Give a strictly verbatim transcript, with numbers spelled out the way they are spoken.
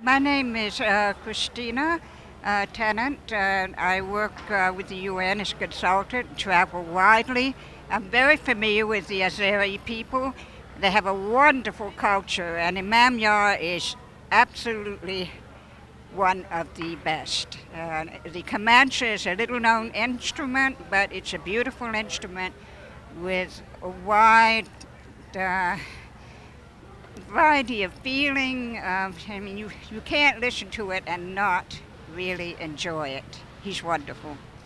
My name is uh, Christina uh, Tennant. Uh, I work uh, with the U N as a consultant, travel widely. I'm very familiar with the Azeri people. They have a wonderful culture, and Imamyar is absolutely one of the best. Uh, the kamancha is a little known instrument, but it's a beautiful instrument with a wide uh, variety of feeling. Uh, I mean, you, you can't listen to it and not really enjoy it. He's wonderful.